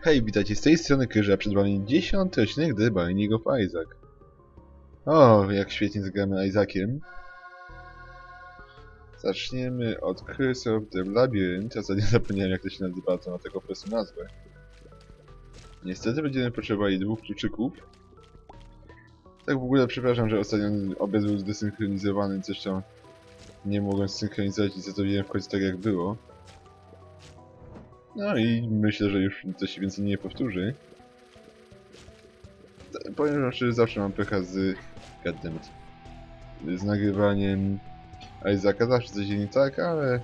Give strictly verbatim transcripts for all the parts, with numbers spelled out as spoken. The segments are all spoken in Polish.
Hej, witajcie z tej strony Kyrzy, a przed wami dziesiąty odcinek The Binding of Isaac. O, jak świetnie zagramy Isaakiem. Zaczniemy od Curse of the Labyrinth. Ostatnio zapomniałem, jak to się nazywa, to na tego po prostu nazwę. Niestety będziemy potrzebowali dwóch kluczyków. Tak w ogóle przepraszam, że ostatnio obraz był zdesynchronizowany, coś tam nie mogłem zsynchronizować i zostawiłem w końcu tak jak było. No i myślę, że już to się więcej nie powtórzy. Powiem, że zawsze mam pecha z... Goddammit. Z nagrywaniem Isaaca, zawsze coś nie tak, ale...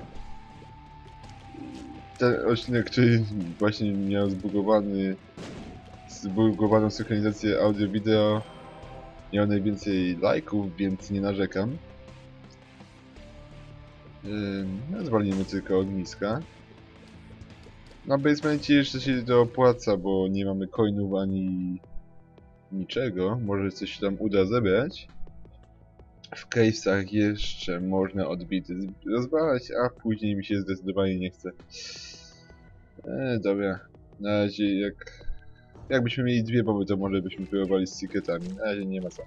Ten odcinek, który właśnie miał zbugowany... zbugowaną synchronizację audio-wideo, miał najwięcej lajków, więc nie narzekam. Yy, no, zwolnimy tylko ogniska. Na basemencie jeszcze się to opłaca, bo nie mamy coinów ani niczego. Może coś się tam uda zebrać. W cavesach jeszcze można odbity rozwalać, a później mi się zdecydowanie nie chce. Eee, dobra. Na razie jak... Jakbyśmy mieli dwie bomby, to może byśmy próbowali z secretami. Na razie nie ma co.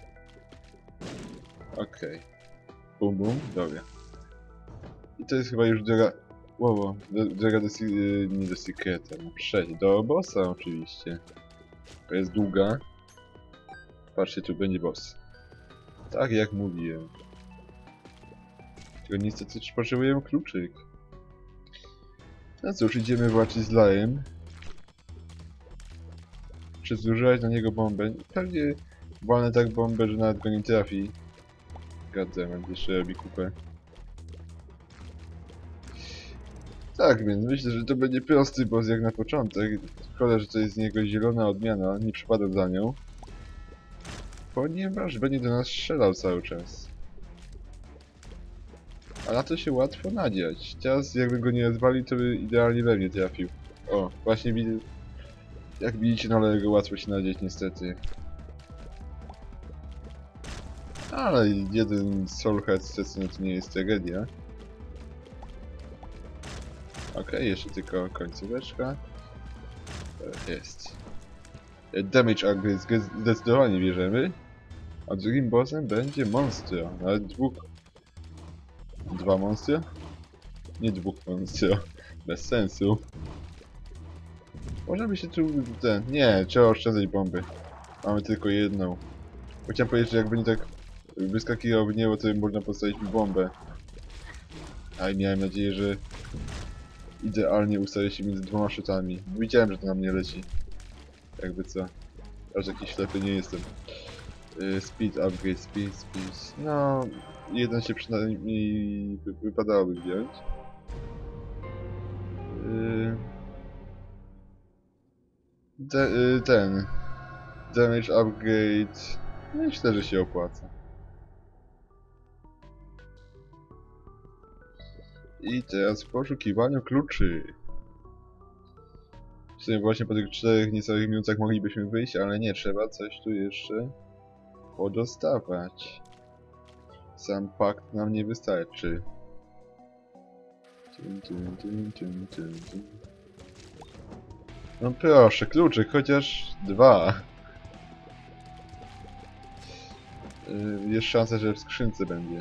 Okej. Okay. Bum bum, dobra. I to jest chyba już droga... Wow, wow. Droga do... Yy, nie do secreta, no przejść. Do bossa oczywiście. To jest długa. Patrzcie, tu będzie boss. Tak jak mówiłem. Tylko niestety potrzebujemy kluczyk. No cóż, idziemy walczyć z Lajem. Czy zużywać na niego bombę? Pewnie walnę tak bombę, że nawet go nie trafi. Goddammit, jeszcze robi kupę. Tak więc myślę, że to będzie prosty boss jak na początek. Szkoda, że to jest z niego zielona odmiana, nie przypadam za nią. Ponieważ będzie do nas strzelał cały czas. A na to się łatwo nadziać. Teraz jakby go nie rozwalił, to by idealnie we mnie trafił. O, właśnie widzę... Jak widzicie, na Lego łatwo się nadzieć niestety. Ale jeden Soul Head to nie jest tragedia. Okej, okay, jeszcze tylko końcóweczka. Jest. Damage upgrade zdecydowanie bierzemy. A drugim bossem będzie Monstro. Nawet dwóch... Dwa Monstro? Nie dwóch Monstro. Bez sensu. Można by się tu... ten... Nie, trzeba oszczędzać bomby. Mamy tylko jedną. Chciałem powiedzieć, że jak będzie tak wyskakiwał w niebo, to można postawić mi bombę. A i miałem nadzieję, że idealnie ustawię się między dwoma szutami. Widziałem, że to na mnie leci. Jakby co. Aż jakiś ślepy nie jestem. Yy, speed upgrade, speed, speed. No, jeden się przynajmniej wy wypadałoby wziąć. Yy, de, yy, ten. Damage upgrade. Myślę, że się opłaca. I teraz w poszukiwaniu kluczy. W sumie właśnie po tych czterech niecałych minutach moglibyśmy wyjść, ale nie, trzeba coś tu jeszcze podostawać. Sam pakt nam nie wystarczy. Tum, tum, tum, tum, tum, tum. No proszę, kluczyk, chociaż dwa. Yy, jest szansa, że w skrzynce będzie.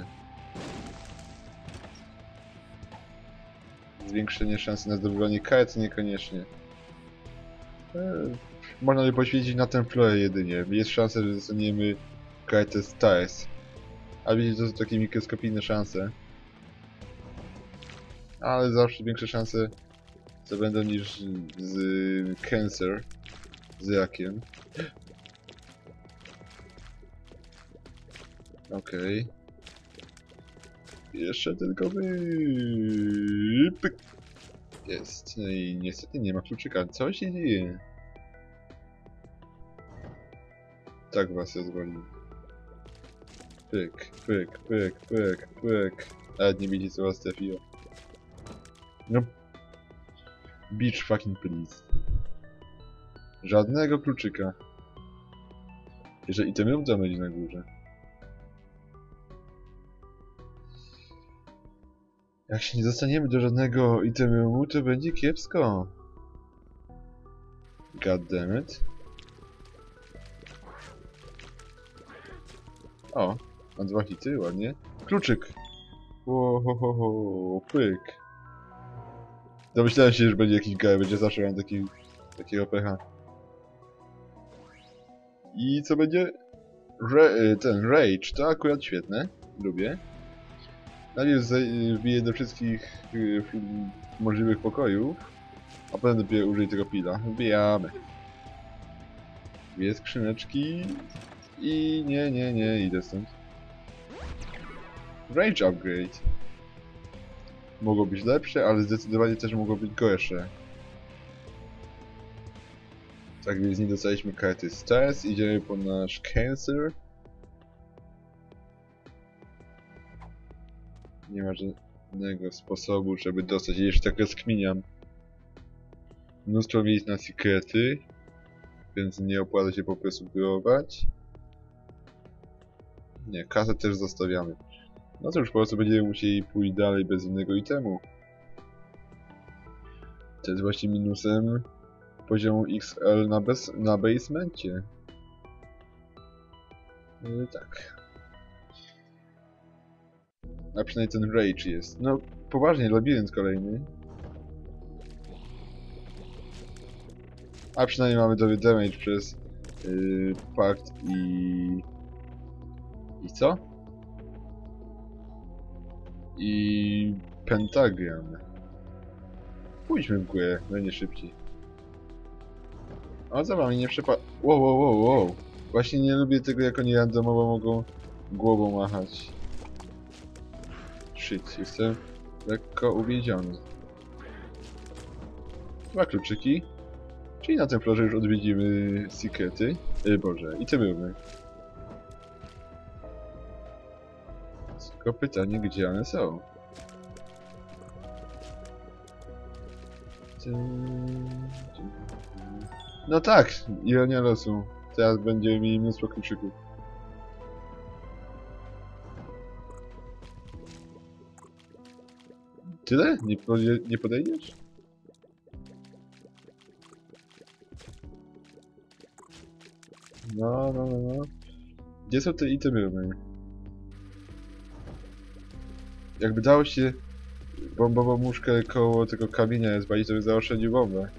Zwiększenie szansy na zdobywanie kart niekoniecznie. Yy, można by poświęcić na ten florę jedynie. Jest szansa, że dostaniemy kartę Stars. A widzicie, to są takie mikroskopijne szanse. Ale zawsze większe szanse to będą niż z Cancer. Z rakiem. Okej. Okay. Jeszcze tylko wy... Pyk. Jest. No i niestety nie ma kluczyka. Co się dzieje? Tak was rozwalił. Pyk, pyk, pyk, pyk, pyk. Nawet nie wiecie, co was trafiło. No. Beach fucking please. Żadnego kluczyka. Jeżeli ten room to będzie na górze. Jak się nie dostaniemy do żadnego itemu, to będzie kiepsko. God damn it. O, na dwa hity, ładnie. Kluczyk! Łohohoho, pyk. Domyślałem się, że będzie jakiś gaj, będzie zawsze miał taki, takiego pecha. I co będzie? Re, ten Rage, to akurat świetne. Lubię. Najpierw wbiję do wszystkich y, możliwych pokojów, a potem dopiero użyję tego pila. Wbijamy. Dwie skrzyneczki i nie, nie, nie, idę stąd. Rage upgrade. Mogło być lepsze, ale zdecydowanie też mogło być gorsze. Tak więc nie dostaliśmy karty Stars, idziemy po nasz Cancer. Nie ma żadnego sposobu, żeby dostać, jeszcze tak rozkminiam. Mnóstwo miejsc na sekrety, więc nie opłaca się po prostu próbować. Nie, kasę też zostawiamy. No to już po prostu będziemy musieli pójść dalej bez innego itemu. To jest właśnie minusem poziomu X L na, bez, na basemencie. Yy, tak. A przynajmniej ten Rage jest. No, poważnie, labirynt kolejny. A przynajmniej mamy dobry damage przez yy, pakt i... I co? I... Pentagram. Pójdźmy w górę, będzie szybciej. O, za wami nie przepa... Wow, wow, wow, wow. Właśnie nie lubię tego, jak oni randomowo mogą głową machać. Shit, jestem lekko uwiedziony. Dwa kluczyki. Czyli na tym florze już odwiedzimy sekrety. Yy, Boże, i te były. Tylko pytanie, gdzie one są? No tak, ironia losu. Teraz będziemy mieli mnóstwo kluczyków. Tyle? Nie, podje nie podejdziesz? No, no, no, no. Gdzie są te itemy? Jakby dało się bombową muszkę koło tego kamienia zbalić, to by zaoszczędził bombę.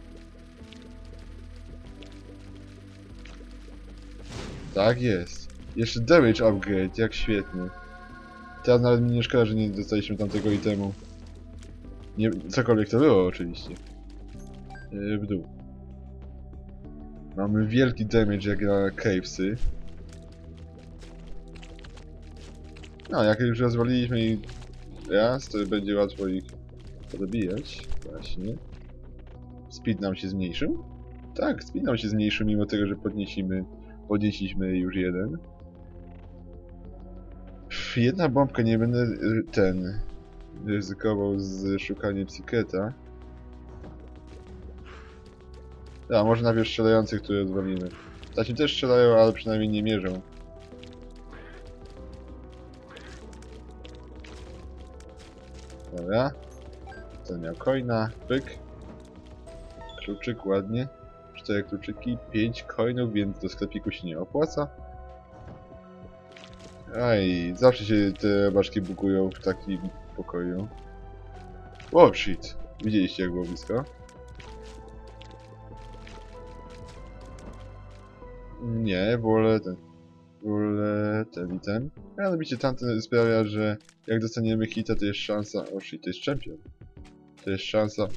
Tak jest. Jeszcze damage upgrade, jak świetnie. Teraz nawet mi nie szkoda, że nie dostaliśmy tamtego itemu. Nie, cokolwiek to było oczywiście. Yy, w dół. Mamy wielki damage jak na cavesy. No, jak już rozwaliliśmy ich raz, to będzie łatwo ich podbijać. Właśnie. Speed nam się zmniejszył? Tak, speed nam się zmniejszył, mimo tego, że podnieśliśmy, podnieśliśmy już jeden. Jedna bombka, nie będę ten ryzykował z szukaniem sekreta. A, może najpierw strzelających, które rozwalimy. Znaczy też strzelają, ale przynajmniej nie mierzą. Dobra. Ten miał coina, pyk. Kluczyk, ładnie. Cztery kluczyki, pięć coinów, więc do sklepiku się nie opłaca. Aj, zawsze się te baszki bukują w takim pokoju. Oh shit, widzieliście jak było blisko? Nie, wolę ten... Wolę ten i ten. A mianowicie tamten sprawia, że jak dostaniemy hita, to jest szansa... O shit, to jest champion. To jest szansa...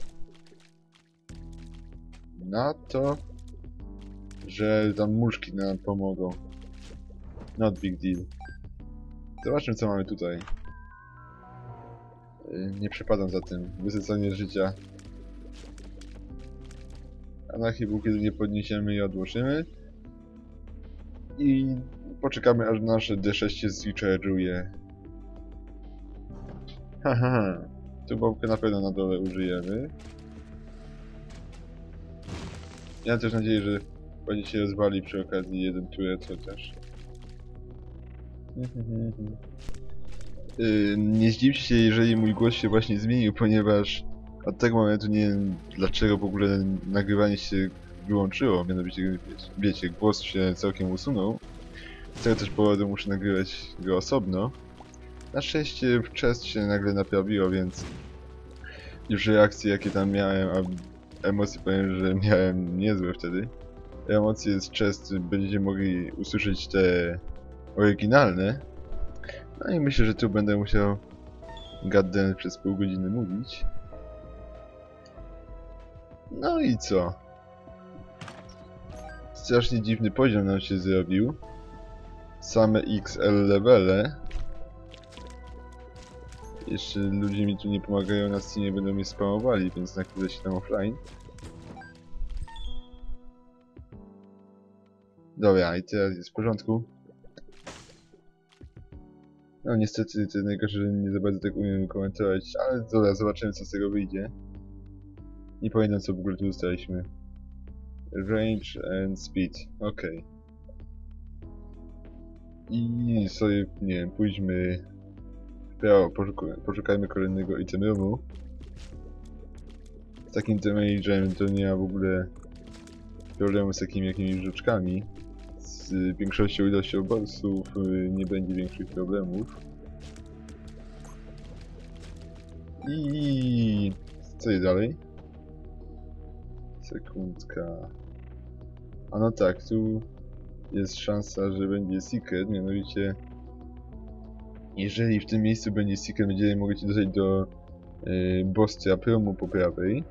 na to, że tam muszki nam pomogą. Not big deal. Zobaczmy, co mamy tutaj. Nie przepadam za tym. Wysycanie życia. Anarchibu, kiedy nie podniesiemy i odłożymy. I poczekamy, aż nasze D sześć się zrecharge'uje. Haha. Tu bombkę na pewno na dole użyjemy. Ja mam też nadzieję, że będzie się rozwali przy okazji jeden turret chociaż. Yy, nie zdziwcie się, jeżeli mój głos się właśnie zmienił, ponieważ od tego momentu nie wiem dlaczego w ogóle nagrywanie się wyłączyło, mianowicie wiecie, głos się całkiem usunął. Z tego też powodu muszę nagrywać go osobno. Na szczęście chest się nagle naprawiło, więc już reakcje jakie tam miałem, a emocje powiem, że miałem niezłe wtedy. Emocje z chest będziecie mogli usłyszeć te oryginalne. No i myślę, że tu będę musiał gadden przez pół godziny mówić. No i co? Strasznie dziwny poziom nam się zrobił. Same X L levele. Jeszcze ludzie mi tu nie pomagają na Steamie, będą mnie spamowali, więc na chwilę się tam offline. Dobra, i teraz jest w porządku. No niestety to najgorsze, że nie za bardzo tak umiem komentować, ale dobra, zobaczymy co z tego wyjdzie. Nie pamiętam co w ogóle tu dostaliśmy. Range and speed, ok. I sobie, nie wiem, pójdźmy w prawo, poszukajmy kolejnego itemu. Z takim damage'em to nie ma w ogóle problemu z takimi jakimiś rzeczkami. Z większością ilością bossów nie będzie większych problemów. I co jest dalej? Sekundka. A no tak, tu jest szansa, że będzie secret, mianowicie jeżeli w tym miejscu będzie secret, będziemy mogli dotrzeć do yy, bossa promu po prawej.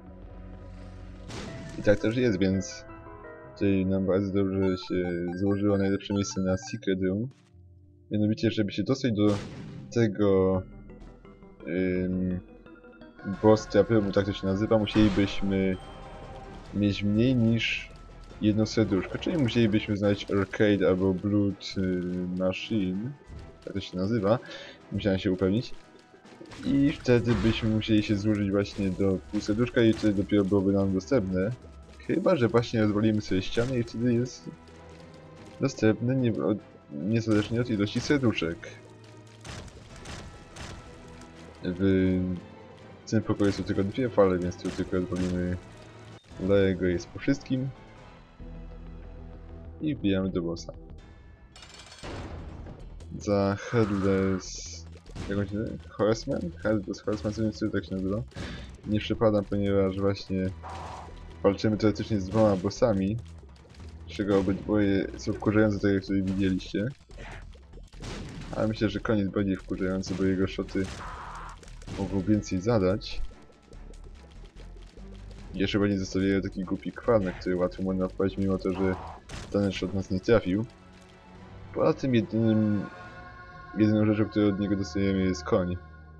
I tak też jest, więc tutaj nam bardzo dobrze się złożyło najlepsze miejsce na secret room. Mianowicie, żeby się dostać do tego yy, bossa promu, tak to się nazywa, musielibyśmy mieć mniej niż jedno serduszko, czyli musielibyśmy znaleźć Arcade albo Blood Machine, tak to się nazywa, musiałem się upewnić. I wtedy byśmy musieli się złożyć właśnie do pół serduszka i wtedy dopiero byłoby nam dostępne. Chyba że właśnie rozwalimy sobie ścianę i wtedy jest dostępne nie, od, niezależnie od ilości serduszek. W tym pokoju są tylko dwie fale, więc tu tylko rozwalimy Lego jest po wszystkim. I wbijamy do bossa. Za Headless... jak on się nazywa? Horseman? Headless Horseman, co nie wiem, tak się nazywa. Nie przepadam, ponieważ właśnie walczymy teoretycznie z dwoma bossami, z czego obydwoje są wkurzające, tak jak tutaj widzieliście. Ale myślę, że koniec bardziej wkurzający, bo jego shoty mogą więcej zadać. Jeszcze chyba nie zostawiają taki głupi kwar, na który łatwo można wpaść, mimo to, że dany shot nas nie trafił. Poza tym jedynym, jedyną rzeczą, którą od niego dostajemy, jest koń.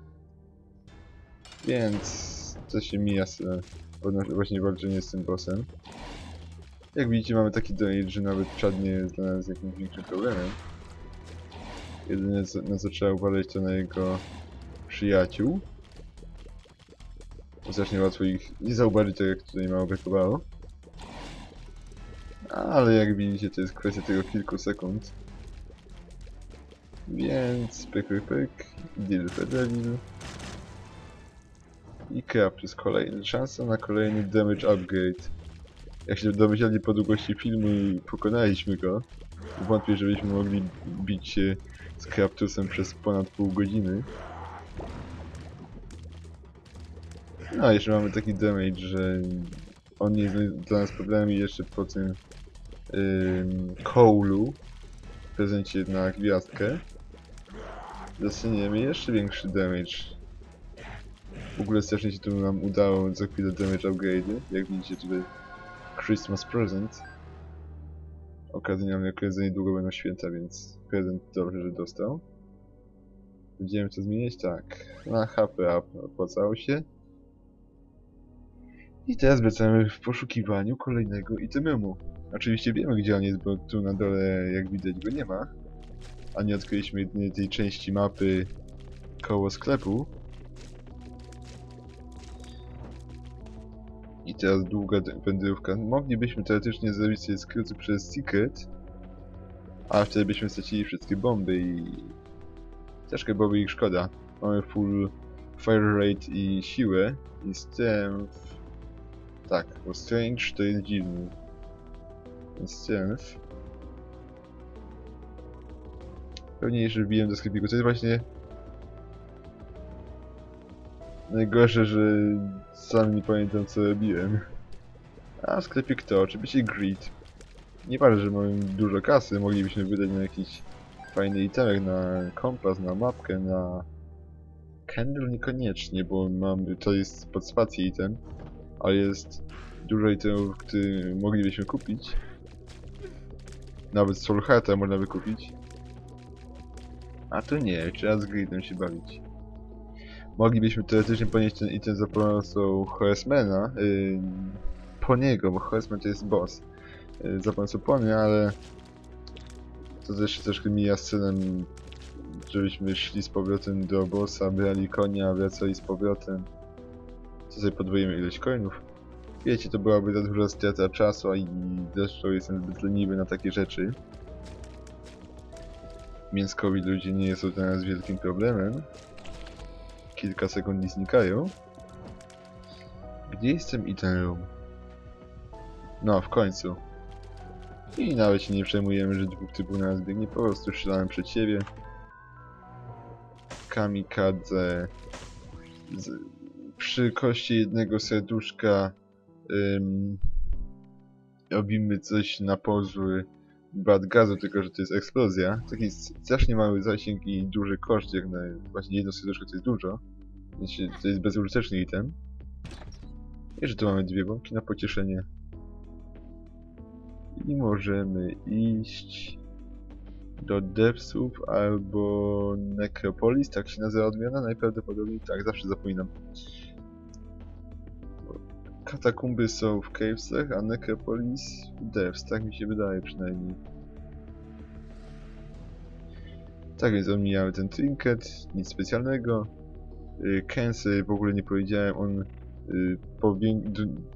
Więc to się mija z właśnie walczenie z tym bossem. Jak widzicie, mamy taki damage, że nawet czad nie jest dla nas jakimś większym problemem. Jedyne na co trzeba uważać to na jego przyjaciół. Strasznie łatwo ich nie zauważyć, tak jak tutaj mało brakowało. Ale jak widzicie, to jest kwestia tego kilku sekund. Więc pyk, pyk, pyk, deal for devil. I craft jest kolejny. Szansa na kolejny damage upgrade. Jak się domyślali po długości filmu i pokonaliśmy go, wątpię, żebyśmy mogli bić się z Kraptusem przez ponad pół godziny. No, jeszcze mamy taki damage, że on nie jest dla nas problemem i jeszcze po tym yy, Coalu w prezencie na gwiazdkę dostaniemy jeszcze większy damage. W ogóle strasznie się tu nam udało za chwilę damage upgrade'y, jak widzicie tutaj Christmas present. Okazji mamy, jak za niedługo będą święta, więc prezent dobrze, że dostał. Będziemy to zmieniać? Tak. Na H P up opłacało się. I teraz wracamy w poszukiwaniu kolejnego itemu. Oczywiście wiemy, gdzie on jest, bo tu na dole, jak widać, go nie ma. A nie odkryliśmy jedynie tej części mapy koło sklepu. I teraz długa wędrówka. Moglibyśmy teoretycznie zrobić sobie skróty przez Secret, a wtedy byśmy stracili wszystkie bomby i troszkę byłoby ich szkoda. Mamy full fire rate i siłę i strength. Tak, bo strange to jest dziwny. Strength. Pewniejszy wbiłem do sklepiku. To jest właśnie najgorsze, że sam nie pamiętam co robiłem. A sklepik to oczywiście Greed. Nieważne, że mamy dużo kasy, moglibyśmy wydać na jakiś fajny itemek, na kompas, na mapkę, na candle niekoniecznie, bo mamy, to jest pod spację item, ale jest dużo itemów, które moglibyśmy kupić. Nawet Soul Hearta można by kupić. A tu nie, trzeba z Greedem się bawić. Moglibyśmy teoretycznie ponieść ten item za pomocą Horsemana, yy, Poniego, bo Horseman to jest boss. Yy, za pomocą Pony, ale to też troszkę mija z celem, żebyśmy szli z powrotem do bossa, brali konia, wracali z powrotem. To sobie podwoimy ilość coinów. Wiecie, to byłaby za duża strata czasu i zresztą jestem zbyt leniwy na takie rzeczy. Mięskowi ludzie nie są dla nas wielkim problemem. Kilka sekund i znikają. Gdzie jest ten item room? No, w końcu. I nawet się nie przejmujemy, że dwóch typów na nas biegnie, po prostu strzelałem przed siebie. Kamikadze. Z... Przy kości jednego serduszka ym... robimy coś na pozór bad gazu, tylko że to jest eksplozja. Taki strasznie mały zasięg i duży koszt, jak na właśnie jedno serduszko to jest dużo. Więc to jest bezużyteczny item. I że tu mamy dwie bombki na pocieszenie. I możemy iść do Depthsów albo Necropolis, tak się nazywa odmiana? Najprawdopodobniej tak, zawsze zapominam. Katakumby są w Cavesach, a Necropolis w Depths, tak mi się wydaje przynajmniej. Tak więc omijamy ten trinket, nic specjalnego. Yy, Kensy w ogóle nie powiedziałem, on yy, powiem...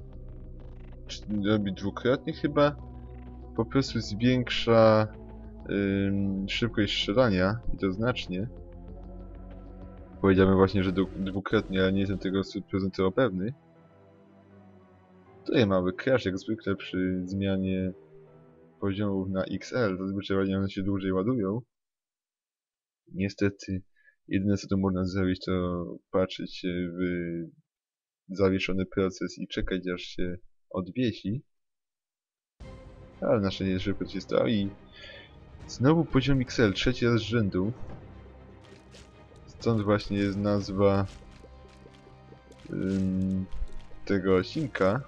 robi dwukrotnie chyba. Po prostu zwiększa yy, szybkość strzelania i to znacznie. Powiedziałem właśnie, że dwukrotnie, ale nie jestem tego stuprocentowo pewny. Tutaj mamy crash jak zwykle przy zmianie poziomów na X L, zazwyczaj one się dłużej ładują. Niestety, jedyne co to można zrobić to patrzeć w zawieszony proces i czekać aż się odwiesi. Ale na szczęście szybko się stało i znowu poziom X L, trzeci raz z rzędu. Stąd właśnie jest nazwa ym, tego odcinka.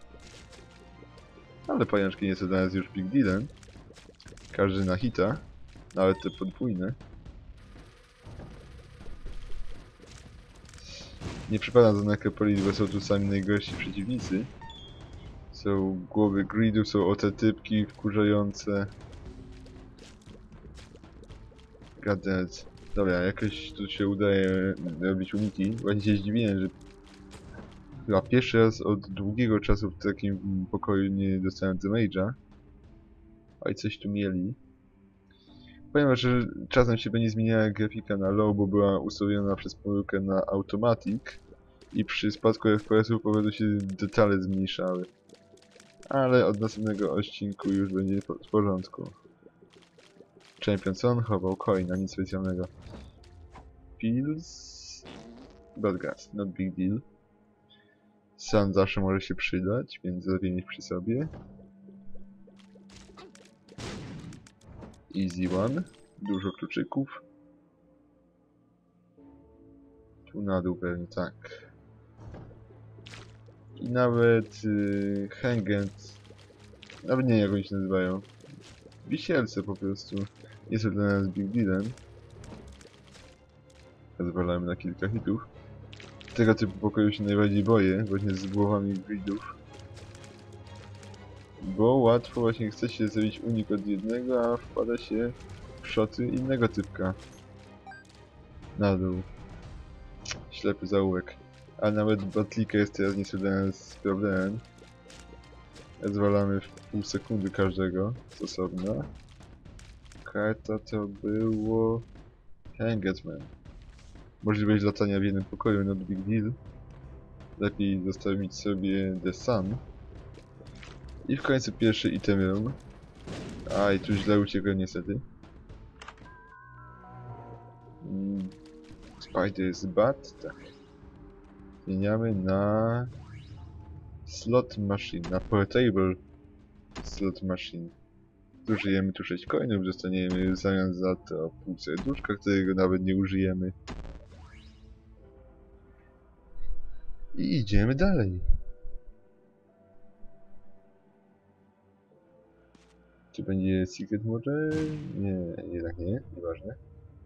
Ale pajączki nie są dla nas już big dealem. Każdy na hita, nawet te podwójne. Nie przypadam za Necropolis, bo są tu sami najgorsi przeciwnicy. Są głowy greedów, są o te typki wkurzające. Goddammit. Dobra, jakoś tu się udaje robić uniki. Właśnie się zdziwiłem, że chyba pierwszy raz od długiego czasu w takim pokoju nie dostałem damage'a. A i coś tu mieli. Powiem, że czasem się będzie zmieniała grafika na low, bo była ustawiona przez pomyłkę na automatic. I przy spadku F P S-ów po prostu się detale zmniejszały. Ale od następnego odcinku już będzie w porządku. Champion Son chował coina, nic specjalnego. Pills... Bad gas, not big deal. Sun zawsze może się przydać, więc lepiej mieć przy sobie. Easy one. Dużo kluczyków. Tu na dół pewnie tak. I nawet yy, Hangent. Nawet nie wiem jak oni się nazywają. Wisielce po prostu. Nie są dla nas big dealem. Zwalamy na kilka hitów. Tego typu pokoju się najbardziej boję, właśnie z głowami greedów. Bo łatwo właśnie chce się zrobić unik od jednego, a wpada się w szoty innego typka. Na dół. Ślepy zaułek. A nawet batlika jest teraz nie dla nas problemem. Zwalamy w pół sekundy każdego z osobna. Karta to było... Hangman. Możliwość latania w jednym pokoju, not big deal. Lepiej zostawić sobie The Sun. I w końcu pierwszy item room. A i tu źle uciekłem niestety. Mm, Spider's Bat, tak. Zmieniamy na slot machine, na portable slot machine. Zużyjemy tu sześć coinów, dostaniemy w zamian za to pół serduszka, którego nawet nie użyjemy. I idziemy dalej. Czy będzie secret może? Nie, jednak nie, nieważne.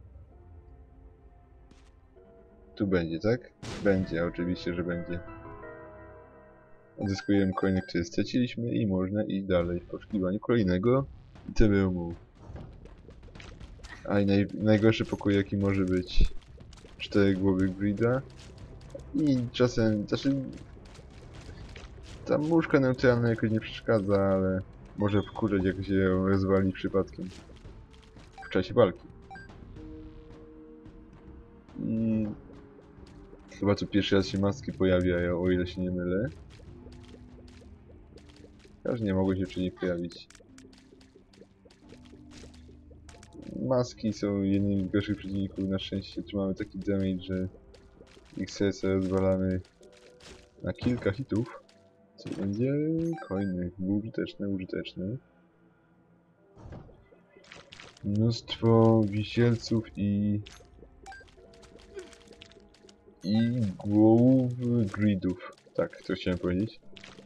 Tu będzie, tak? Będzie, oczywiście, że będzie. Odzyskujemy coiny, które straciliśmy i można iść dalej w poszukiwaniu kolejnego itemu. A i naj, najgorszy pokój jaki może być cztery głowy Greeda. I czasem, znaczy ta muszka neutralna jakoś nie przeszkadza, ale może wkurzać jak się ją rozwali przypadkiem w czasie walki. I chyba tu pierwszy raz się maski pojawiają, o ile się nie mylę. Aż nie mogły się wcześniej pojawić. Maski są jednymi z gorszych przeciwników, na szczęście tu mamy taki damage, że ich serce rozwalamy na kilka hitów. Co będzie? Coiny. Użyteczne, użyteczne. Mnóstwo wisielców i... i głów greedów. Tak, to chciałem powiedzieć.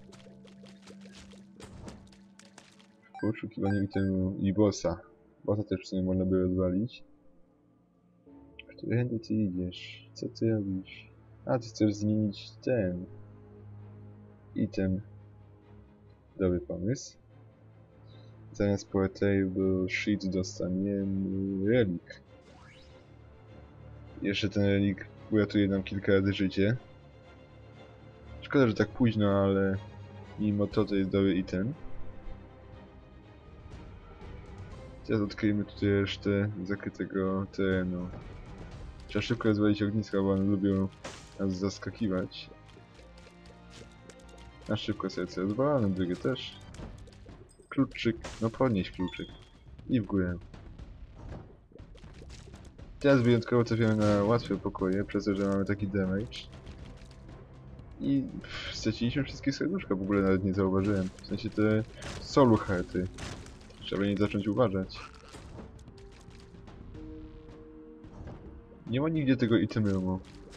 W poszukiwaniu itemu i bossa. Bossa też w sumie można by rozwalić. Którędy ty idziesz? Co ty robisz? A, ty chcesz zmienić ten... item. Dobry pomysł. Zamiast portable sheet dostaniemy relik. Jeszcze ten relik uratuje nam kilka razy życie. Szkoda, że tak późno, ale mimo to to jest dobry item. Teraz odkryjemy tutaj resztę zakrytego terenu. Trzeba szybko rozwalić ogniska, bo one lubią nas zaskakiwać. Na szybko serce rozwalane, drugie też. Kluczyk, no podnieś kluczyk. I w górę. Teraz wyjątkowo trafiamy na łatwe pokoje, przez to, że mamy taki damage. I pff, straciliśmy wszystkie serduszka, w ogóle nawet nie zauważyłem. W sensie te solu hearty. Trzeba nie zacząć uważać. Nie ma nigdzie tego itemu.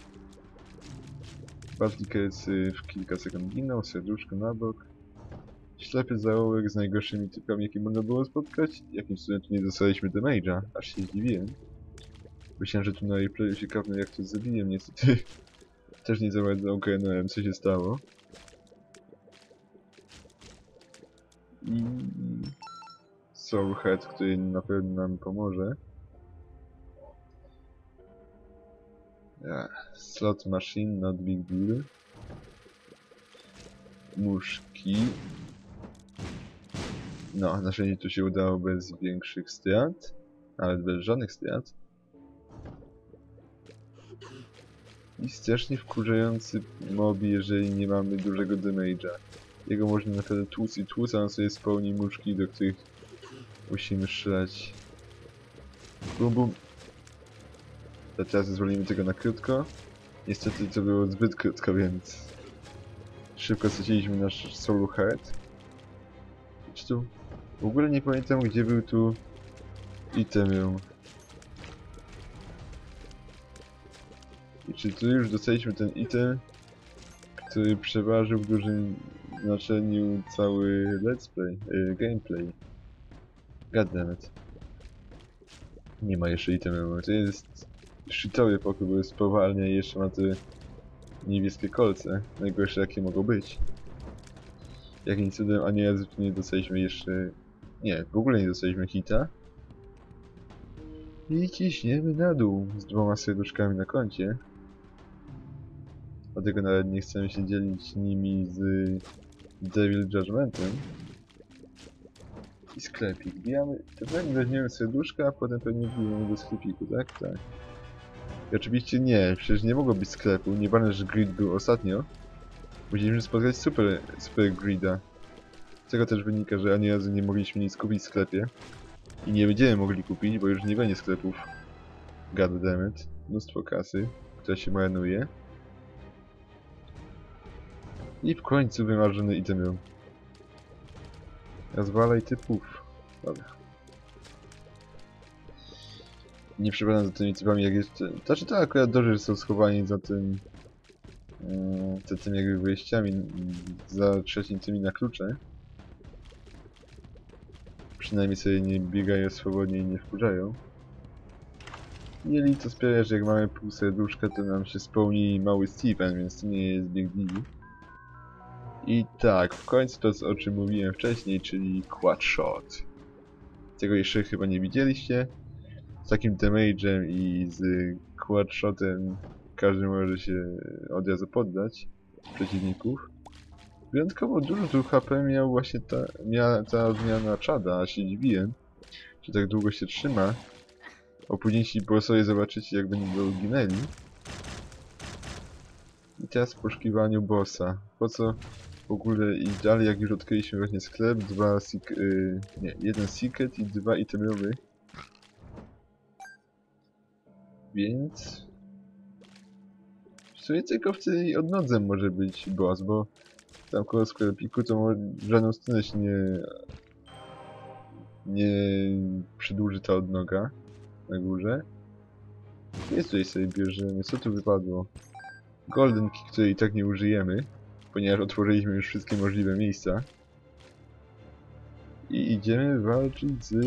Batlikercy w kilka sekund giną, serduszko na bok. Ślepy zaułek z najgorszymi typami, jakie można było spotkać. Jakim cudem tu nie dostaliśmy damage'a, aż się zdziwiłem. Myślałem, że tu na replayu się kapnę jak to zabiję, niestety też nie za bardzo ogarnąłem co się stało. I... Soul Head, który na pewno nam pomoże. Yeah. Slot machine, not big deal. Muszki. No, na szczęście tu się udało bez większych strat. Nawet bez żadnych strat. I strasznie wkurzający mob, jeżeli nie mamy dużego damage'a. Jego można naprawdę tłuc i tłuc, a on sobie spełni muszki, do których musimy strzelać. Bum bum. A teraz zwolnimy tego na krótko. Niestety to było zbyt krótko, więc szybko straciliśmy nasz Soul Heart. Czy tu... W ogóle nie pamiętam, gdzie był tu item ją. I czy tu już dostaliśmy ten item, który przeważył w dużym znaczeniu cały let's play, yy, gameplay. Goddammit. Nie ma jeszcze itemu, to jest shitowy pokój, bo jest powalnie i jeszcze ma te niebieskie kolce, najgorsze jakie mogą być. Jakim cudem, a nie, nie dostaliśmy jeszcze... Nie, w ogóle nie dostaliśmy hita. I ciśniemy na dół z dwoma serduszkami na koncie. Dlatego nawet nie chcemy się dzielić nimi z Devil Judgmentem. I sklepik. Bijamy, to pewnie weźmiemy serduszka, a potem pewnie bijemy do sklepiku, tak? Tak. I oczywiście nie, przecież nie mogło być sklepu, nieważne, że Greed był ostatnio. Musieliśmy spotkać super, super Greeda. tego też wynika, że ani razu nie mogliśmy nic kupić w sklepie. I nie będziemy mogli kupić, bo już nie będzie sklepów. God damn it. Mnóstwo kasy, która się marnuje. I w końcu wymarzony item. Rozwalaj typów. Dobra. Nie przepadam za tymi typami, jak jeszcze... Znaczy to akurat dobrze, że są schowani za tym... Yy, za tymi jakby wyjściami, za trzecim tymi na klucze. Przynajmniej sobie nie biegają swobodnie i nie wkurzają. Mieli to sprawia, że jak mamy pół serduszka, to nam się spełni mały Steven, więc to nie jest big deal. I tak, w końcu to, o czym mówiłem wcześniej, czyli quad shot. Tego jeszcze chyba nie widzieliście. Z takim damage'em i z quad shotem każdy może się od razu poddać przeciwników. Wyjątkowo dużo tu H P miał właśnie ta, miała ta zmiana czada, a się dziwiłem, że tak długo się trzyma. A później po sobie zobaczycie, jak będą ginęli. I teraz w poszukiwaniu bossa. Po co w ogóle iść dalej, jak już odkryliśmy właśnie sklep, dwa sek yy, nie, jeden secret i dwa itemowy. Więc... W sumie tylko w tej odnodze może być boss, bo tam koło sklepiku to w żadną stronę się nie... nie przedłuży ta odnoga na górze. Jest tutaj sobie bierzemy. Co tu wypadło? Golden Key, której i tak nie użyjemy, ponieważ otworzyliśmy już wszystkie możliwe miejsca. I idziemy walczyć z...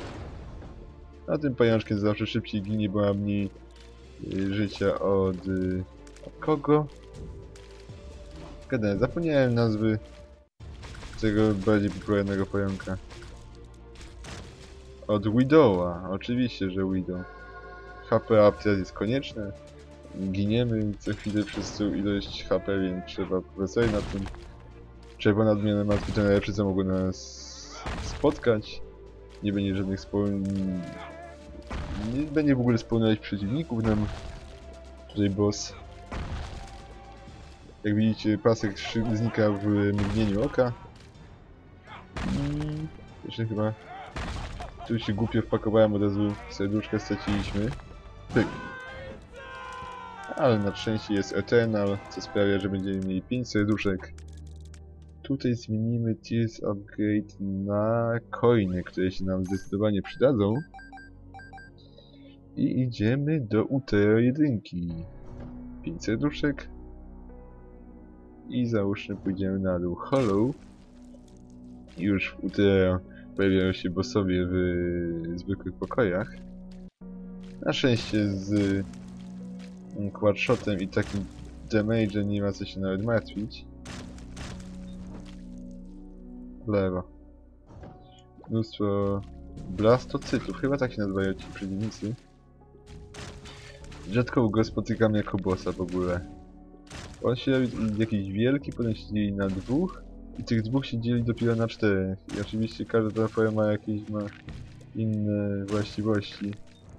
A tym pajączkiem zawsze szybciej ginie, bo ma mniej y, życia od... Y, od kogo? Gadałem, zapomniałem nazwy tego bardziej popularnego pająka. Od Widowa, oczywiście, że Widow. H P up teraz jest konieczne. Giniemy co chwilę przez tą ilość H P, więc trzeba pracować nad tym. Czerwona odmiana matki to najlepsze, co mogło nas spotkać. Nie będzie żadnych spełn... Nie będzie w ogóle spełniać przeciwników nam. Tutaj boss. Jak widzicie, pasek znika w mgnieniu oka. I... Jeszcze chyba... Tu się głupio wpakowałem, od razu serduszka straciliśmy. Pyk. Ale na szczęście jest Eternal, co sprawia, że będziemy mieli pięć serduszek. Tutaj zmienimy Tears Upgrade na coiny, które się nam zdecydowanie przydadzą. I idziemy do Utero jedynki. pięć serduszek. I załóżmy pójdziemy na dół. Hollow. Już w Utero pojawiają się bossowie w zwykłych pokojach. Na szczęście z quadshotem i takim damage'em nie ma co się nawet martwić. Lewo. Mnóstwo blastocytów, chyba tak się nazywają ci przeciwnicy. Rzadko go spotykam jako bossa w ogóle. On się jakiś wielki, potem się dzieli na dwóch i tych dwóch się dzieli dopiero na czterech. I oczywiście każda trafia ma jakieś ma inne właściwości.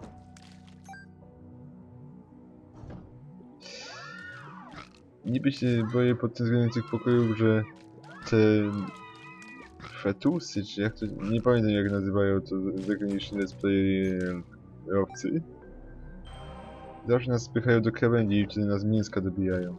Niby się boję pod tym względem tych pokojów, że te fetusy, czy jak to... nie pamiętam jak nazywają to zagraniczni let's playerowcy. Zawsze nas spychają do krawędzi i wtedy nas mięska dobijają.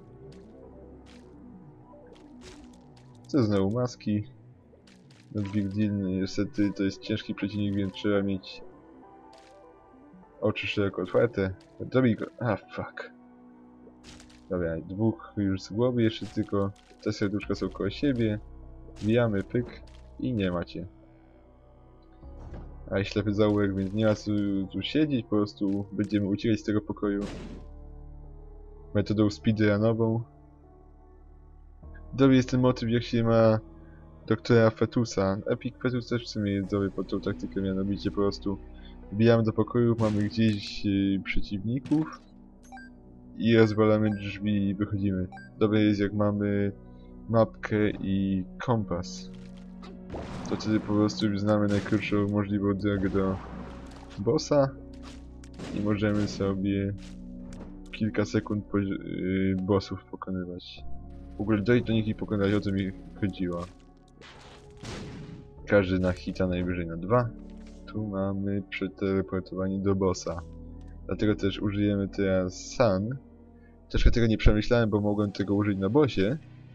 Co znowu maski? Not big deal, niestety to jest ciężki przeciwnik, więc trzeba mieć oczy szeroko otwarte. Dobij go... a fuck. Dobra, dwóch już z głowy, jeszcze tylko te serduszka są koło siebie. Wbijamy, pyk i nie macie. A ślepy zaułek, więc nie ma co tu siedzieć, po prostu będziemy uciekać z tego pokoju. Metodą speedrunową. Dobry jest ten motyw, jak się ma doktora Fetusa. Epic Fetus też w sumie jest dobry pod tą taktykę, mianowicie po prostu wbijamy do pokoju, mamy gdzieś yy, przeciwników i rozwalamy drzwi i wychodzimy. Dobre jest jak mamy mapkę i kompas. To wtedy po prostu już znamy najkrótszą możliwą drogę do bossa i możemy sobie w kilka sekund yy, bossów pokonywać. W ogóle dojść do nich i pokonać, o co mi chodziło. Każdy na hita najwyżej na dwa. Tu mamy przeteleportowanie do bossa. Dlatego też użyjemy teraz Sun. Troszkę tego nie przemyślałem, bo mogłem tego użyć na bossie.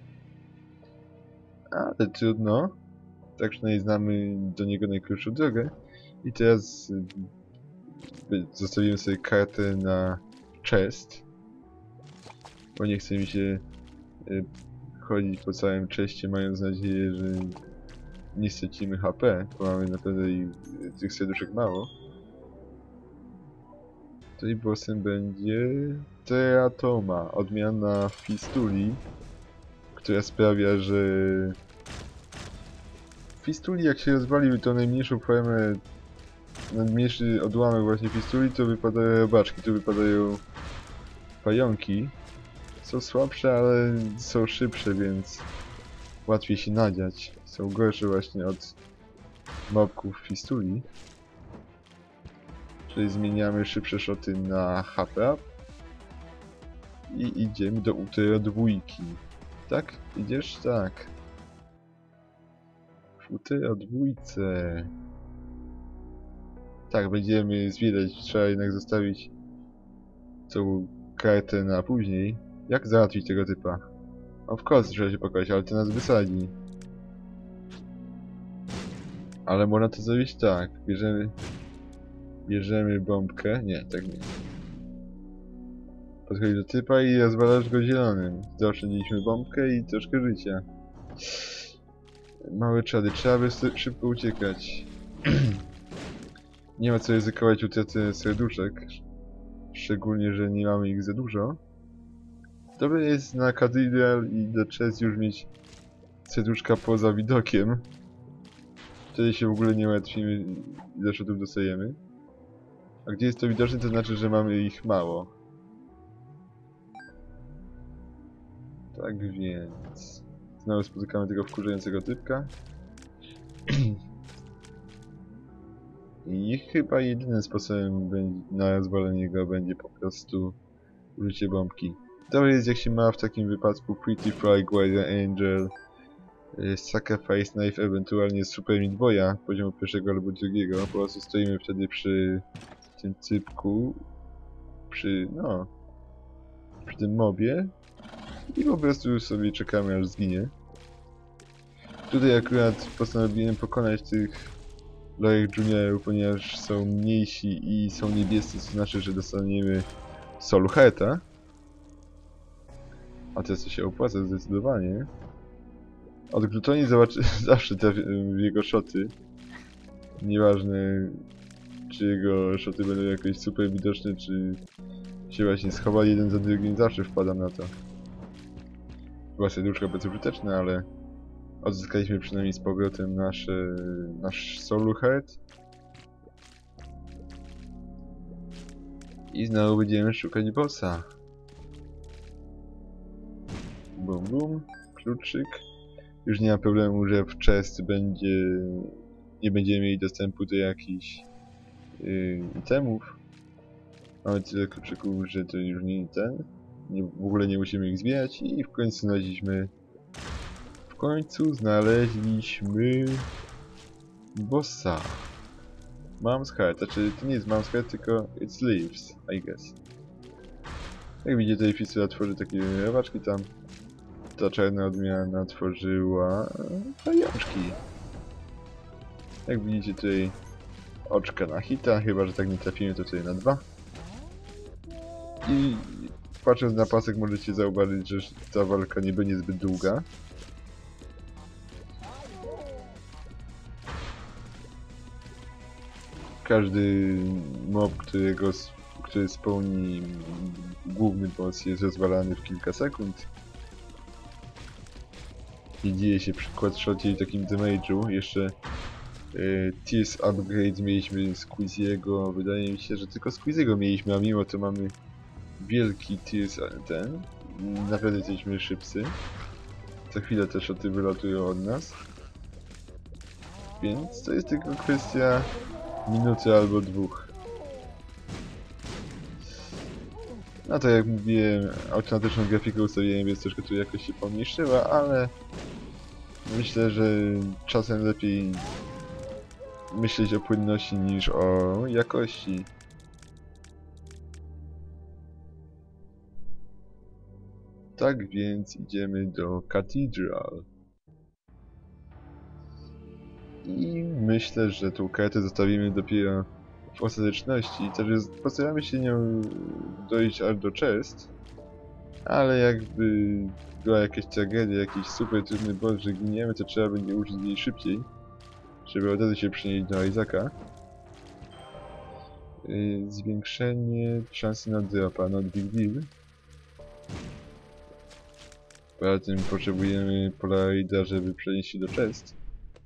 Ale trudno. Tak przynajmniej znamy do niego najkrótszą drogę. I teraz y, zostawimy sobie kartę na chest. Bo nie chce mi się y, chodzić po całym chestie, mając nadzieję, że nie stracimy H P, bo mamy naprawdę i, y, tych serduszek mało. Tutaj bossem będzie Teratoma, odmiana Fistuli, która sprawia, że Fistuli, jak się rozwaliły tą najmniejszą formę, najmniejszy odłamek właśnie Fistuli, to wypadają robaczki, to wypadają pająki. Są słabsze, ale są szybsze, więc łatwiej się nadziać. Są gorsze właśnie od mobków Fistuli. Czyli zmieniamy szybsze szoty na H P up. I idziemy do Utero dwójki. Tak? Idziesz? Tak. W Utero dwójce. Tak, będziemy zwiedzać. Trzeba jednak zostawić tą kartę na później. Jak załatwić tego typa? Of course trzeba się pokoić, ale to nas wysadzi. Ale można to zrobić tak. Bierzemy... Bierzemy bombkę. Nie, tak nie. Podchodzisz do typa i rozwalasz go zielonym. Zaoszczędziliśmy bombkę i troszkę życia. Małe czady. Trzeba by szybko uciekać. Nie ma co ryzykować utraty serduszek. Szczególnie, że nie mamy ich za dużo. Dobre jest na Cathedral i do chest już mieć serduszka poza widokiem. Wtedy się w ogóle nie martwimy, ile shotów dostajemy. A gdzie jest to widoczne, to znaczy, że mamy ich mało. Tak więc... Znowu spotykamy tego wkurzającego typka. I chyba jedynym sposobem na rozwalenie go będzie po prostu użycie bombki. To jest, jak się ma w takim wypadku Pretty Fly, Guardian Angel, Sacrifice Knife, ewentualnie Super Meat Boya poziomu pierwszego albo drugiego. Po prostu stoimy wtedy przy tym typku, przy, no, przy tym mobie i po prostu sobie czekamy, aż zginie. Tutaj akurat postanowiłem pokonać tych Lorek Juniorów, ponieważ są mniejsi i są niebiescy, co znaczy, że dostaniemy Soul Hearta. A teraz to się opłaca zdecydowanie. Od Glutonii zobaczy zawsze te jego szoty. Nieważne, czy jego szoty będą jakoś super widoczne, czy się właśnie schowa jeden za drugim, zawsze wpadam na to. Chyba serduszka bezużyteczne, ale odzyskaliśmy przynajmniej z powrotem nasze, nasz Soul Heart. I znowu będziemy szukać bossa. Bum bum, kluczyk. Już nie ma problemu, że w chest będzie... nie będziemy mieli dostępu do jakichś yy, itemów. Mamy tyle kluczyków, że to już nie ten. Nie, w ogóle nie musimy ich zbierać i w końcu znaleźliśmy... W końcu znaleźliśmy... bossa. Mom's Heart, znaczy to nie jest Mom's Heart, tylko It's Leaves, I guess. Jak widzicie, tutaj Fisura tworzy takie robaczki tam. Ta czarna odmiana tworzyła pajączki. Jak widzicie, tutaj oczka na hita, chyba że tak nie trafimy, to tutaj na dwa. I patrząc na pasek możecie zauważyć, że ta walka nie będzie zbyt długa. Każdy mob, którego, który spełni główny boss, jest rozwalany w kilka sekund. I dzieje się przy quadshocie i takim damage'u. Jeszcze y, Tears Upgrade mieliśmy Squeeziego. Wydaje mi się, że tylko Squeeziego mieliśmy, a mimo to mamy wielki Tears ten. Naprawdę jesteśmy szybcy. Co chwilę te shoty wylatują od nas. Więc to jest tylko kwestia minuty albo dwóch. No to jak mówiłem, automatyczną grafikę ustawiłem, więc troszkę tu jakoś się pomniejszyła, ale Myślę, że czasem lepiej myśleć o płynności niż o jakości. Tak więc idziemy do Cathedral. I myślę, że tą kartę zostawimy dopiero w ostateczności. Także postaramy się nią dojść aż do chest. Ale jakby była jakaś tragedia, jakiś super trudny boss, że giniemy, to trzeba będzie użyć jej szybciej. Żeby od razu się przenieść do Isaaca. Yy, zwiększenie szansy na dropa, not big deal. Poza tym potrzebujemy Polarida, żeby przenieść się do chest.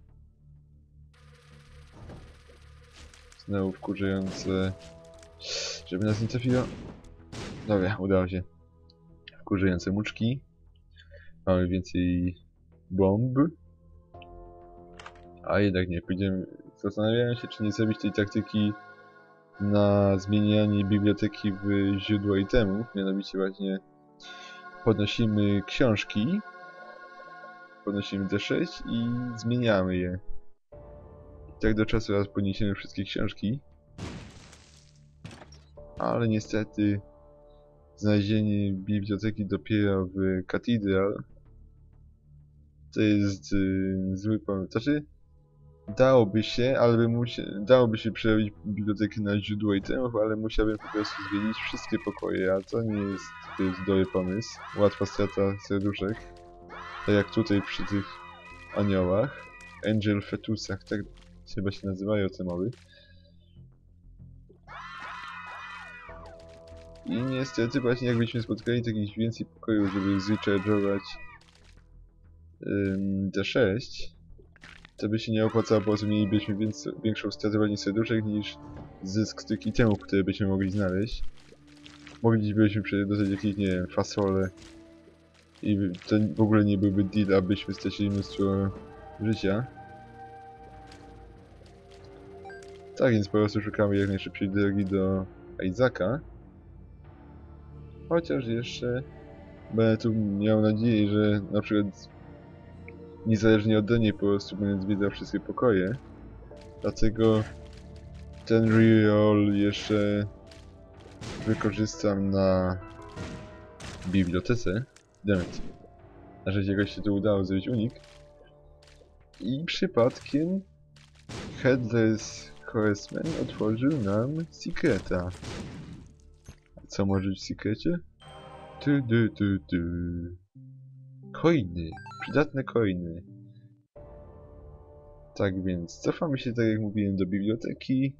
Znowu wkurzające, żeby nas nie trafiło. Dobra, udało się. Wkurzające muczki. Mamy więcej bomb. A jednak nie, pójdziemy. Zastanawiałem się, czy nie zrobić tej taktyki na zmienianie biblioteki w źródło itemów. Mianowicie właśnie podnosimy książki. Podnosimy D sześć i zmieniamy je. I tak do czasu raz podniesiemy wszystkie książki. Ale niestety znalezienie biblioteki dopiero w Cathedral to jest yy, zły pomysł. Znaczy, dałoby się, ale by musia... dałoby się przerobić bibliotekę na źródło itemów, ale musiałbym po prostu zmienić wszystkie pokoje, a to nie jest, to jest dobry pomysł. Łatwa strata serduszek. Tak jak tutaj przy tych aniołach. Angel Fetusach, tak chyba się nazywają te mowy. I niestety właśnie jakbyśmy spotkali takich więcej pokojów, żeby zrecharge'ować ym, D sześć, to by się nie opłacało, po prostu mielibyśmy więcej, większą stratę właśnie serduszek niż zysk z tych itemów, które byśmy mogli znaleźć. Moglibyśmy dostać jakieś, nie wiem, fasole i to w ogóle nie byłby deal, abyśmy stracili mnóstwo życia. Tak więc po prostu szukamy jak najszybciej drogi do Isaaca. Chociaż jeszcze będę tu miał nadzieję, że na przykład niezależnie ode mnie po prostu będę zwiedzał wszystkie pokoje. Dlatego ten reroll jeszcze wykorzystam na bibliotece. Dammit. Na szczęście jakoś się to udało zrobić unik. I przypadkiem Headless Horseman otworzył nam Secreta. A co może być w Secrecie? Tu, tu, tu, tu. Coiny. Przydatne coiny. Tak więc cofamy się, tak jak mówiłem, do biblioteki.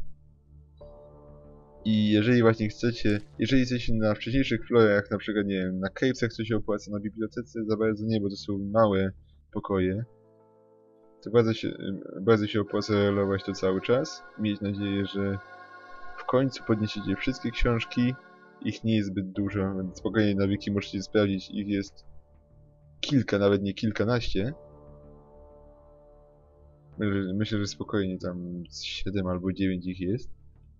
I jeżeli właśnie chcecie, jeżeli jesteście na wcześniejszych florach, na przykład, nie wiem, na Cavesach, co się opłaca, na bibliotece za bardzo nie, bo to są małe pokoje, to bardzo się, bardzo się opłaca rolować to cały czas. Mieć nadzieję, że w końcu podniesiecie wszystkie książki. Ich nie jest zbyt dużo, więc spokojnie na wiki możecie sprawdzić, ich jest kilka, nawet nie kilkanaście. Myślę, że spokojnie tam siedem albo dziewięć ich jest.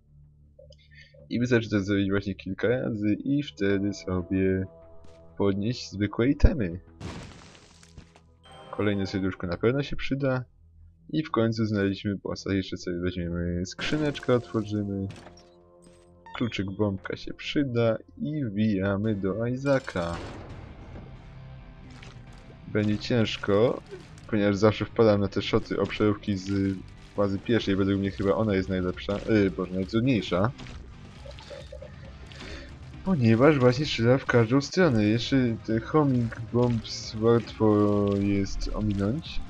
I wystarczy to zrobić właśnie kilka razy i wtedy sobie podnieść zwykłe itemy. Kolejne serduszko na pewno się przyda. I w końcu znaleźliśmy bossa. Jeszcze sobie weźmiemy skrzyneczkę, otworzymy. Kluczyk bombka się przyda i wbijamy do Isaaca. Będzie ciężko, ponieważ zawsze wpadam na te szoty obszarówki z fazy pierwszej. Według mnie chyba ona jest najlepsza, yy, boże, najtrudniejsza. Ponieważ właśnie strzela w każdą stronę. Jeszcze te homing bombs łatwo jest ominąć.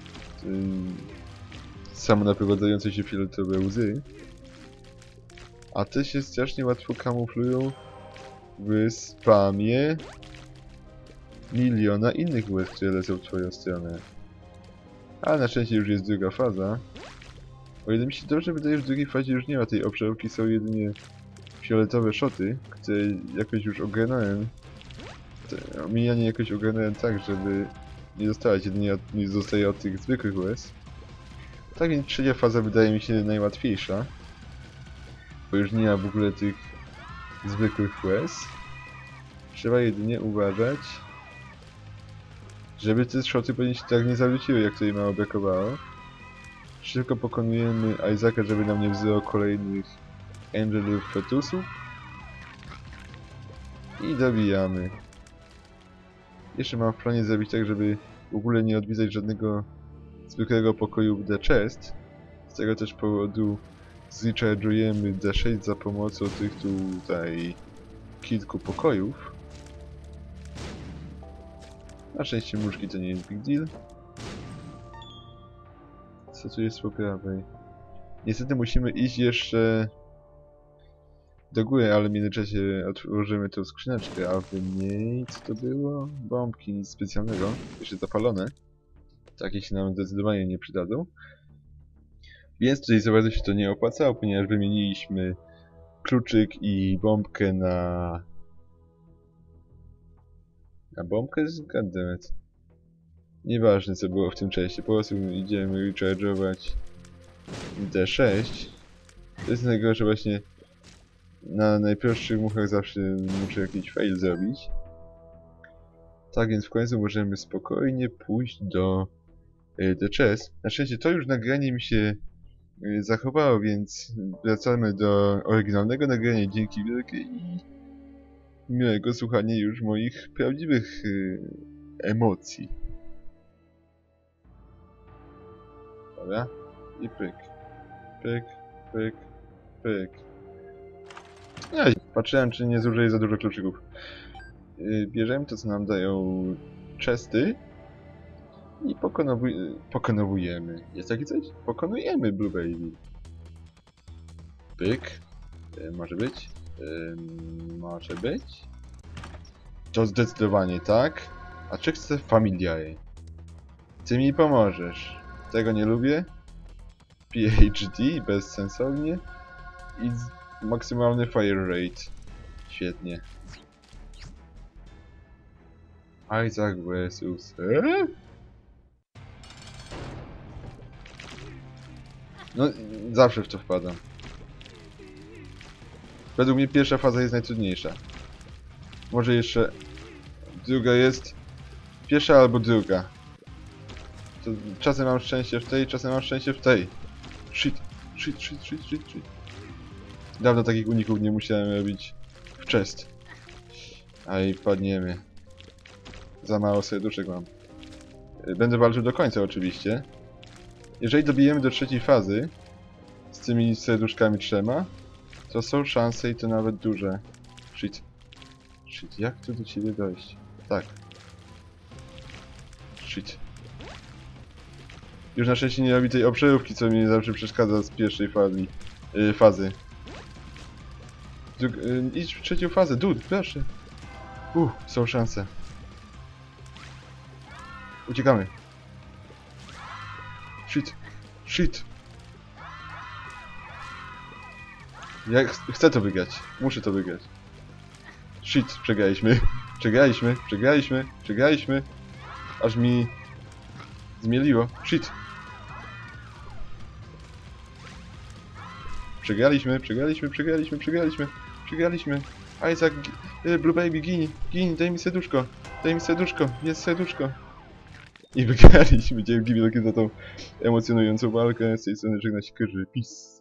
Samo naprowadzające się fioletowe łzy. A te się strasznie łatwo kamuflują w spamie miliona innych łez, które lecą w twoją stronę. Ale na szczęście już jest druga faza. O ile mi się dobrze wydaje, że w drugiej fazie już nie ma tej obszarówki, są jedynie fioletowe szoty, które jakoś już ogarnąłem. Te omijanie jakoś ogarnąłem tak, żeby nie dostawać jedynie od, nie zostaje od tych zwykłych łez. Tak więc trzecia faza wydaje mi się najłatwiejsza. Bo już nie ma w ogóle tych zwykłych łez. Trzeba jedynie uważać, Żeby te szoty pewnie się tak nie zawróciły, jak tutaj mało brakowało. Szybko pokonujemy Isaaca, żeby nam nie wzywał kolejnych Angelów Fetusów. I dobijamy. Jeszcze mam w planie zrobić tak, żeby w ogóle nie odwiedzać żadnego zwykłego pokoju w The Chest. Z tego też powodu zrecharge'ujemy D sześć za pomocą tych tutaj kilku pokojów. Na szczęście muszki to nie jest big deal. Co tu jest po prawej? Niestety musimy iść jeszcze do góry, ale w międzyczasie otworzymy tą skrzyneczkę, a w niej co to było? Bombki, nic specjalnego, jeszcze zapalone. Takie się nam zdecydowanie nie przydadzą. Więc tutaj za bardzo się to nie opłacało, ponieważ wymieniliśmy kluczyk i bombkę na... Na bombkę? Goddammit. Nieważne co było w tym części, po prostu idziemy recharge'ować D sześć. To jest najgorsze właśnie. Na najprostszych muchach zawsze muszę jakiś fail zrobić. Tak więc w końcu możemy spokojnie pójść do y, The Chest. Na szczęście to już nagranie mi się y, zachowało, więc wracamy do oryginalnego nagrania. Dzięki wielkie i miłego słuchania już moich prawdziwych y, emocji. Dobra? I pyk. Pyk, pyk, pyk. No i patrzyłem, czy nie zużyję za dużo kluczyków. Yy, bierzemy to, co nam dają chesty i pokonowuj pokonowujemy. Jest taki coś? Pokonujemy Blue Baby. Pyk. Yy, może być. Yy, może być. To zdecydowanie tak. A czy chcę familiary? Ty mi pomożesz. Tego nie lubię. P H D bezsensownie. I maksymalny fire rate. Świetnie. Isaac versus... Eee? No, zawsze w to wpadam. Według mnie pierwsza faza jest najtrudniejsza. Może jeszcze... Druga jest... Pierwsza albo druga. To czasem mam szczęście w tej, czasem mam szczęście w tej. Shit, shit, shit, shit, shit, shit. Dawno takich uników nie musiałem robić w chest. A i wpadniemy. Za mało serduszek mam. Będę walczył do końca oczywiście. Jeżeli dobijemy do trzeciej fazy z tymi serduszkami trzema, to są szanse i to nawet duże. Shit. Shit, jak tu do ciebie dojść? Tak. Shit. Już na szczęście nie robi tej obszerówki, co mi zawsze przeszkadza z pierwszej fazy. Yy, fazy. Drug yy, idź w trzecią fazę, dude, proszę. Uh, są szanse. Uciekamy. Shit. Shit. Ja ch chcę to wygrać. Muszę to wygrać. Shit, przegraliśmy. Przegraliśmy, przegraliśmy, przegraliśmy. Aż mi zmieliło. Shit. Przegraliśmy, przegraliśmy, przegraliśmy, przegraliśmy, przegraliśmy. Isaac, Blue Baby, gin, gin, daj mi serduszko, daj mi serduszko, jest serduszko. I wygraliśmy. Dzięki wielkie za tą emocjonującą walkę. Z tej strony żegna się Kyrzy. Peace.